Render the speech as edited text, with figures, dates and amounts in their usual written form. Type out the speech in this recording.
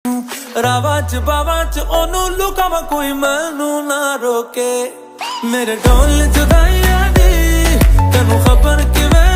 रावां च बावां च ओनू लुकावां कोई मैनू ना रोके। मेरे ढोल जुदाइयां दी तैनू खबर किवें